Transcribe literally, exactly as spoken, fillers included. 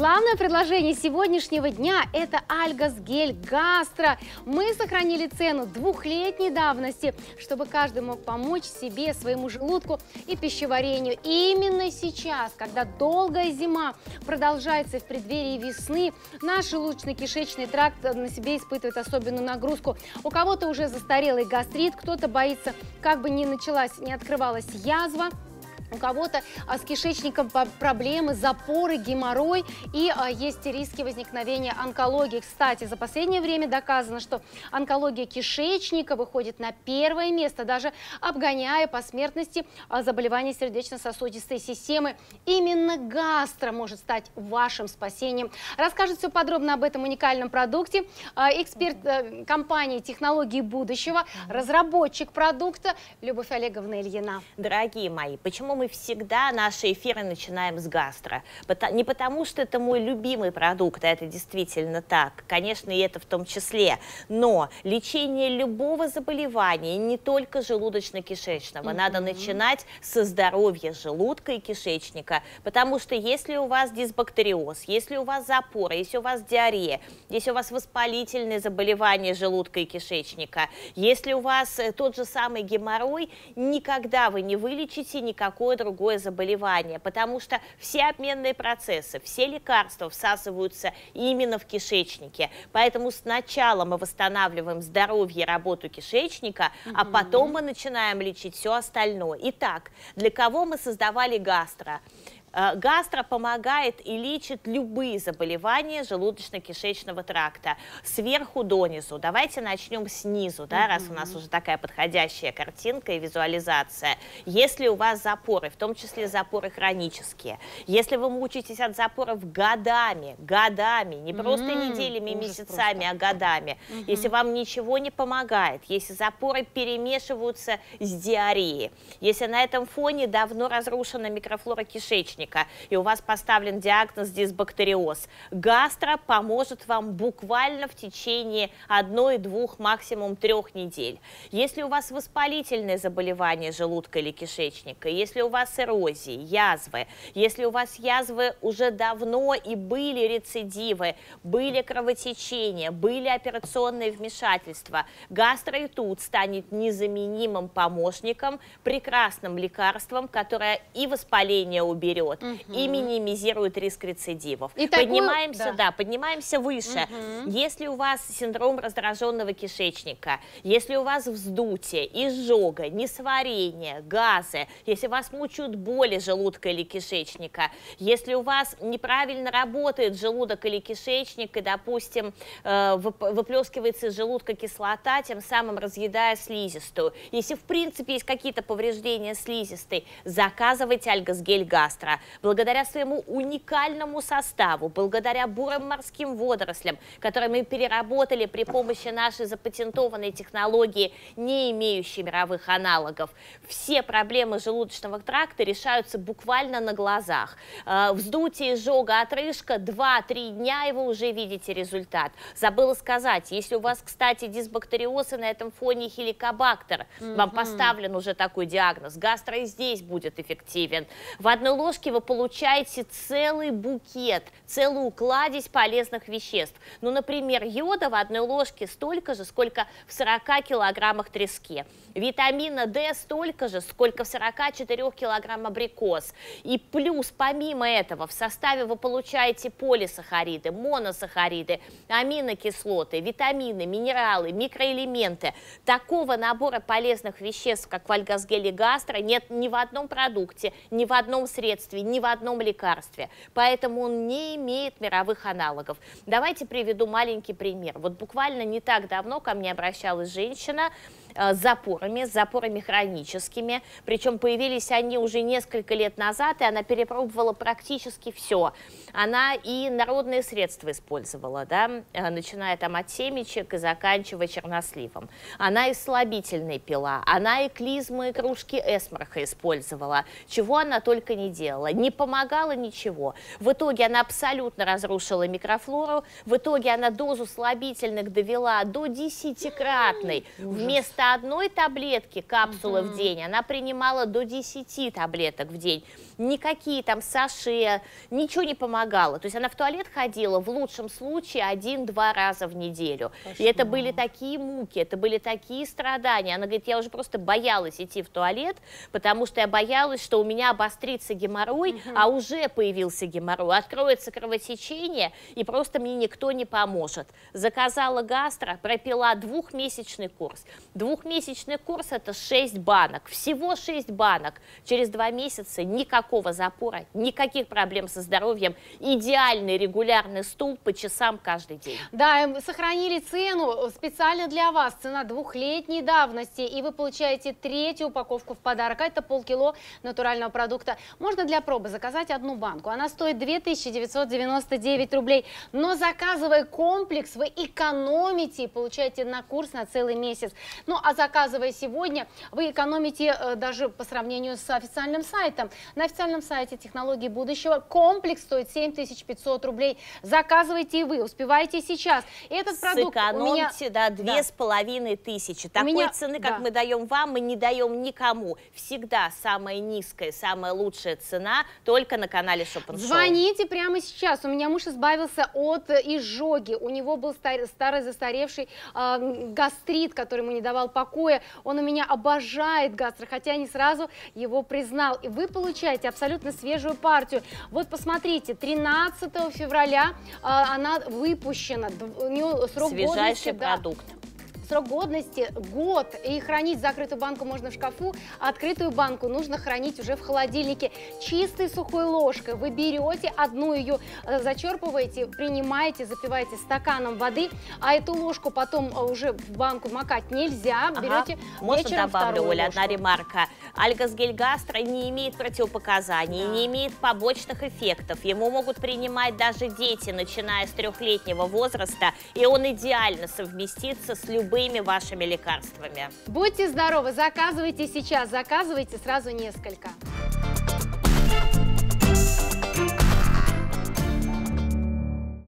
Главное предложение сегодняшнего дня – это Альгаз-гель Гастро. Мы сохранили цену двухлетней давности, чтобы каждый мог помочь себе, своему желудку и пищеварению. И именно сейчас, когда долгая зима продолжается в преддверии весны, наш желудочно-кишечный тракт на себе испытывает особенную нагрузку. У кого-то уже застарелый гастрит, кто-то боится, как бы ни началась, не открывалась язва. У кого-то а, с кишечником проблемы, запоры, геморрой и а, есть риски возникновения онкологии. Кстати, за последнее время доказано, что онкология кишечника выходит на первое место, даже обгоняя по смертности а, заболевания сердечно-сосудистой системы. Именно гастро может стать вашим спасением. Расскажет все подробно об этом уникальном продукте а, эксперт а, компании «Технологии будущего», разработчик продукта Любовь Олеговна Ильина. Дорогие мои, почему мы всегда наши эфиры начинаем с гастро? Не потому, что это мой любимый продукт, а это действительно так, конечно, и это в том числе, но лечение любого заболевания, не только желудочно-кишечного, mm-hmm. надо начинать со здоровья желудка и кишечника, потому что если у вас дисбактериоз, если у вас запоры, если у вас диарея, если у вас воспалительные заболевания желудка и кишечника, если у вас тот же самый геморрой, никогда вы не вылечите никакое другое заболевание, потому что все обменные процессы, все лекарства всасываются именно в кишечнике. Поэтому сначала мы восстанавливаем здоровье и работу кишечника, mm-hmm. а потом мы начинаем лечить все остальное. Итак, для кого мы создавали гастро? Гастро помогает и лечит любые заболевания желудочно-кишечного тракта сверху донизу. Давайте начнем снизу, да, mm-hmm. раз у нас уже такая подходящая картинка и визуализация. Если у вас запоры, в том числе запоры хронические, если вы мучаетесь от запоров годами, годами, не просто mm-hmm. неделями, Ужас месяцами, просто. а годами, mm-hmm. если вам ничего не помогает, если запоры перемешиваются с диареей, если на этом фоне давно разрушена микрофлора кишечника, и у вас поставлен диагноз дисбактериоз, гастро поможет вам буквально в течение одной, двух, максимум трех недель. Если у вас воспалительные заболевания желудка или кишечника, если у вас эрозии, язвы, если у вас язвы уже давно и были рецидивы, были кровотечения, были операционные вмешательства, гастро и тут станет незаменимым помощником, прекрасным лекарством, которое и воспаление уберет, Угу. и минимизирует риск рецидивов. И поднимаемся, такую... да. Да, поднимаемся выше. Угу. Если у вас синдром раздраженного кишечника, если у вас вздутие, изжога, несварение, газы, если вас мучают боли желудка или кишечника, если у вас неправильно работает желудок или кишечник, и, допустим, выплескивается из желудка кислота, тем самым разъедая слизистую. Если, в принципе, есть какие-то повреждения слизистой, заказывайте Альгаз-гель Гастро. Благодаря своему уникальному составу, благодаря бурым морским водорослям, которые мы переработали при помощи нашей запатентованной технологии, не имеющей мировых аналогов, все проблемы желудочного тракта решаются буквально на глазах. Вздутие, изжога, отрыжка, два-три дня, и вы уже видите результат. Забыла сказать, если у вас, кстати, дисбактериоз, и на этом фоне хеликобактер, mm-hmm. вам поставлен уже такой диагноз, гастро и здесь будет эффективен. В одной ложке вы получаете целый букет, целую кладезь полезных веществ. Ну, например, йода в одной ложке столько же, сколько в сорока килограммах трески. Витамина D столько же, сколько в сорока четырёх килограммах абрикос. И плюс, помимо этого, в составе вы получаете полисахариды, моносахариды, аминокислоты, витамины, минералы, микроэлементы. Такого набора полезных веществ, как в Альгаз-геле Гастро, нет ни в одном продукте, ни в одном средстве, ни в одном лекарстве. Поэтому он не имеет мировых аналогов. Давайте приведу маленький пример. Вот буквально не так давно ко мне обращалась женщина с запорами, с запорами хроническими, причем появились они уже несколько лет назад, и она перепробовала практически все. Она и народные средства использовала, да, начиная там от семечек и заканчивая черносливом. Она и слабительные пила, она и клизмы, и кружки эсмарха использовала, чего она только не делала, не помогала ничего. В итоге она абсолютно разрушила микрофлору, в итоге она дозу слабительных довела до десятикратной, вместо вместо одной таблетки, капсулы Мгм. в день, она принимала до десяти таблеток в день. Никакие там саше, ничего не помогало. То есть она в туалет ходила в лучшем случае один-два раза в неделю. И это Кошмар. были такие муки, это были такие страдания. Она говорит, я уже просто боялась идти в туалет, потому что я боялась, что у меня обострится геморрой, а уже появился геморрой, откроется кровотечение, и просто мне никто не поможет. Заказала гастро, пропила двухмесячный курс. Двухмесячный курс – это шесть банок, всего шесть банок. Через два месяца никакого запора, никаких проблем со здоровьем, идеальный регулярный стул по часам каждый день. Да, и сохранили цену специально для вас. Цена двухлетней давности. И вы получаете третью упаковку в подарок. А это полкило натурального продукта. Можно для пробы заказать одну банку. Она стоит две тысячи девятьсот девяносто девять рублей. Но заказывая комплекс, вы экономите и получаете на курс на целый месяц. Ну, а заказывая сегодня, вы экономите э, даже по сравнению с официальным сайтом. На официальном сайте «Технологии будущего» комплекс стоит семь тысяч пятьсот рублей. Заказывайте и вы, успевайте сейчас. Этот продукт у меня... Сэкономьте, да, две с половиной тысячи. Такой меня- цены, как да. мы даем вам, мы не даем никому. Всегда самая низкая, самая лучшая цена только на канале Shop and Show. Звоните прямо сейчас. У меня муж избавился от э, изжоги. У него был стар- старый застаревший э, гастрит, который ему не давал покоя. Он у меня обожает гастро, хотя не сразу его признал. И вы получаете абсолютно свежую партию. Вот посмотрите, тринадцатого февраля э, она выпущена. Д- У нее срок годности, Свежайший да, продукт. срок годности год, и хранить закрытую банку можно в шкафу, а открытую банку нужно хранить уже в холодильнике. Чистой сухой ложкой вы берете одну, ее э, зачерпываете, принимаете, запиваете стаканом воды, а эту ложку потом э, уже в банку макать нельзя. Ага. Берете Можно вечером добавлю, вторую Оля, ложку. одна ремарка. Альгос-гель гастро не имеет противопоказаний, Да. не имеет побочных эффектов. Ему могут принимать даже дети, начиная с трехлетнего возраста, и он идеально совместится с любыми вашими лекарствами. Будьте здоровы, заказывайте сейчас, заказывайте сразу несколько.